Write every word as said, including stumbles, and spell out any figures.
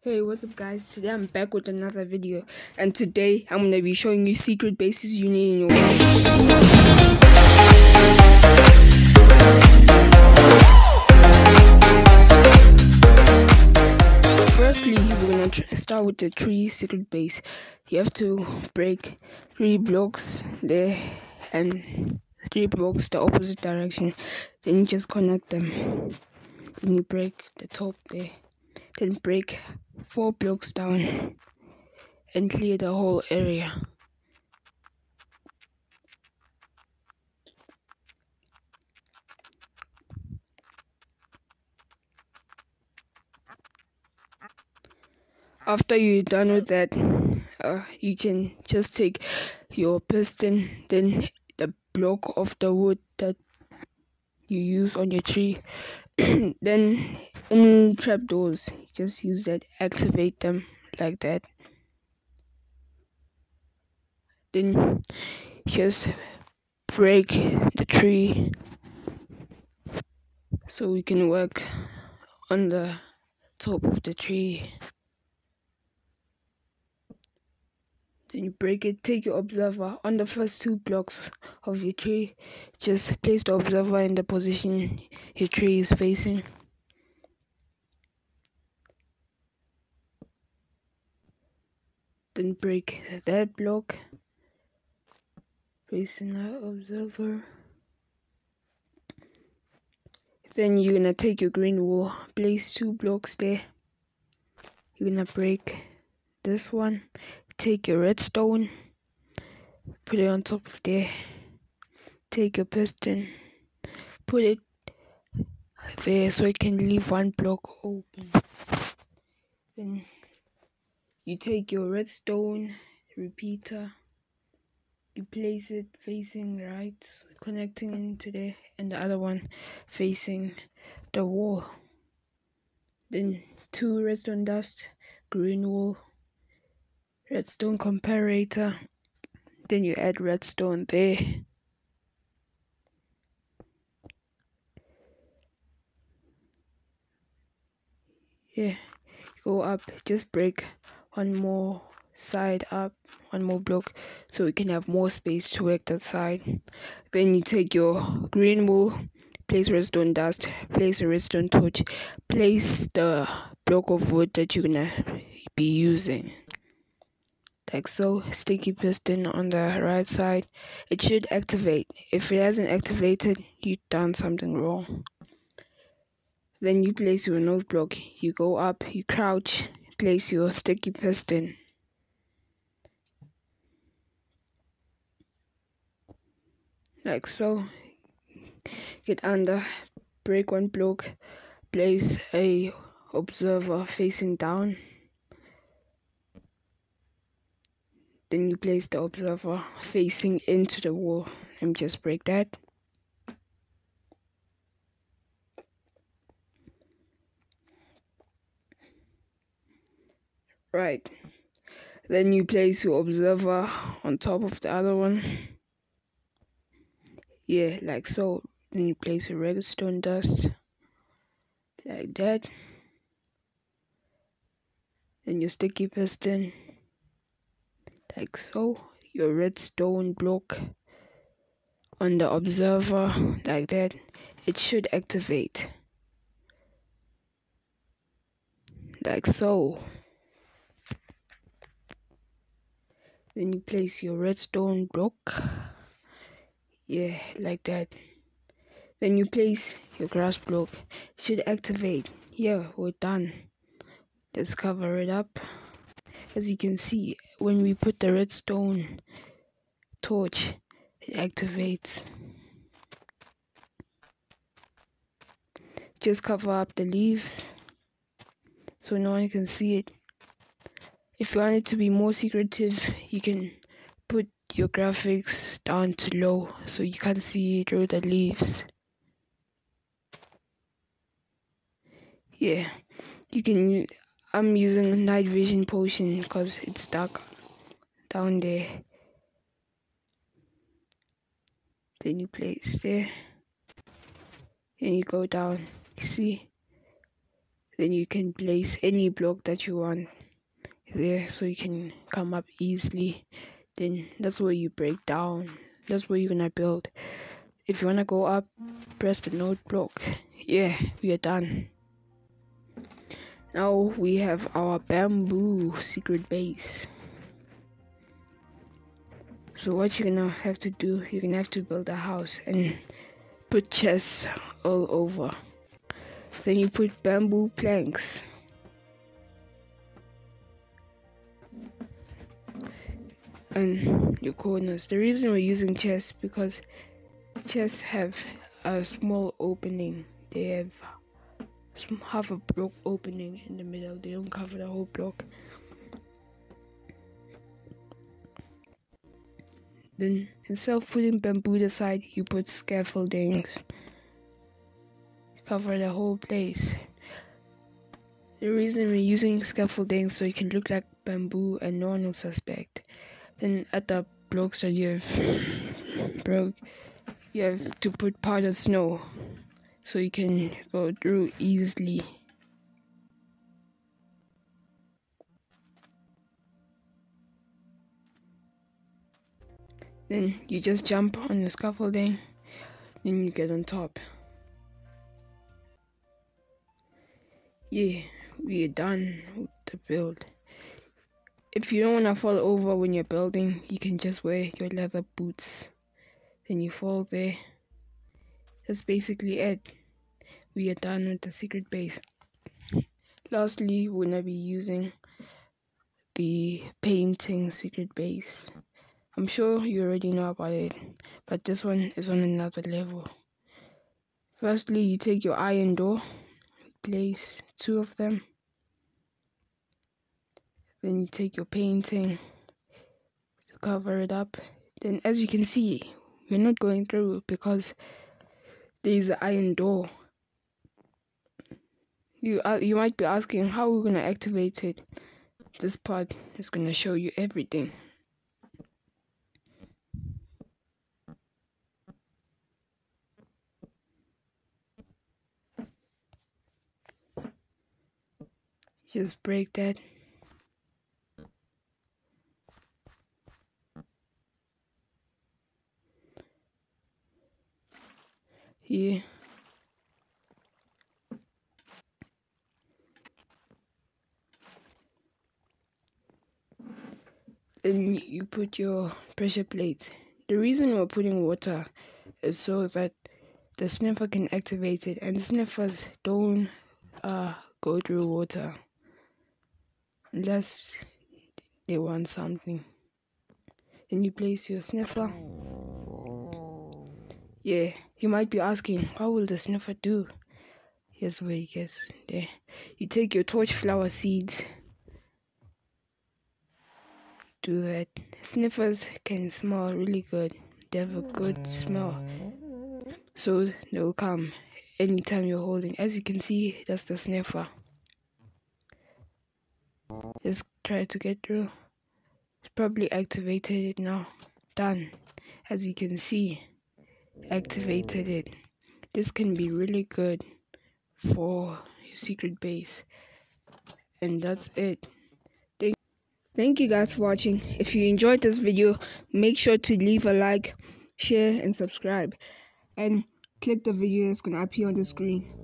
Hey, what's up guys? Today I'm back with another video, and today I'm gonna be showing you secret bases you need in your world. Firstly, we're gonna tr- start with the tree secret base. You have to break three blocks there and three blocks the opposite direction. Then you just connect them. Then you break the top there. Then break four blocks down and clear the whole area. After you're done with that, uh, you can just take your piston, then the block of the wood that you use on your tree, then any trapdoors, just use that, activate them like that. Then just break the tree so we can work on the top of the tree. Then you break it, take your observer on the first two blocks of your tree. Just place the observer in the position your tree is facing. Then break that block, facing the observer. Then you're gonna take your green wool, place two blocks there. You're gonna break this one, take your redstone, put it on top of there. Take your piston, put it there so it can leave one block open. Then you take your redstone repeater, you place it facing right, connecting into there, and the other one facing the wall. Then two redstone dust, green wool, redstone comparator. Then you add redstone there. Yeah, go up, just break one more side up, one more block, so we can have more space to work that side. Then you take your green wool, place redstone dust, place a redstone torch, place the block of wood that you're gonna be using, like so. Sticky piston on the right side, it should activate. If it hasn't activated, you've done something wrong. Then you place your node block, you go up, you crouch, place your sticky piston. Like so. Get under, break one block, place a observer facing down. Then you place the observer facing into the wall. Let me just break that. Right. Then you place your observer on top of the other one. Yeah, like so. Then you place a redstone dust. Like that. Then your sticky piston. Like so. Your redstone block on the observer. Like that. It should activate. Like so. Then you place your redstone block. Yeah, like that. Then you place your grass block. It should activate. Yeah, we're done. Let's cover it up. As you can see, when we put the redstone torch, it activates. Just cover up the leaves so no one can see it. If you want it to be more secretive, you can put your graphics down to low so you can't see through the leaves. Yeah, you can. I'm using a night vision potion because it's dark down there. Then you place there. Then you go down. You see, Then you can place any block that you want there so you can come up easily. Then that's where you break down. That's where you're gonna build. If you wanna go up, press the node block. Yeah, we are done. Now we have our bamboo secret base. So what you're gonna have to do, you're gonna have to build a house and put chests all over. Then you put bamboo planks. And your corners. The reason we're using chests because chests have a small opening. They have half a block opening in the middle. They don't cover the whole block. Then instead of putting bamboo aside, you put scaffoldings. Cover the whole place. The reason we're using scaffolding so it can look like bamboo and no one will suspect. Then at the blocks that you have broke, you have to put powdered snow so you can go through easily. Then you just jump on the scaffolding, then you get on top. Yeah, we are done with the build. If you don't want to fall over when you're building, you can just wear your leather boots. Then you fall there. That's basically it. We are done with the secret base. Lastly, we're gonna be using the painting secret base. I'm sure you already know about it, but this one is on another level. Firstly, you take your iron door, place two of them. Then you take your painting to cover it up. Then as you can see, we're not going through because there's an iron door. You uh, you might be asking how we're going to activate it. This part is going to show you everything. Just break that. Here. Then you put your pressure plate. The reason we're putting water is so that the sniffer can activate it, and the sniffers don't uh, go through water unless they want something. Then you place your sniffer. Yeah, you might be asking, what will the sniffer do? Here's where it gets there. You take your torch flower seeds. Do that. Sniffers can smell really good. They have a good smell. So they'll come anytime you're holding. As you can see, that's the sniffer. Just try to get through. It's probably activated it now. Done. As you can see, activated it. This can be really good for your secret base. And that's it. Thank, Thank you guys for watching. If you enjoyed this video, make sure to leave a like, share, and subscribe. And click the video that's going to appear on the screen.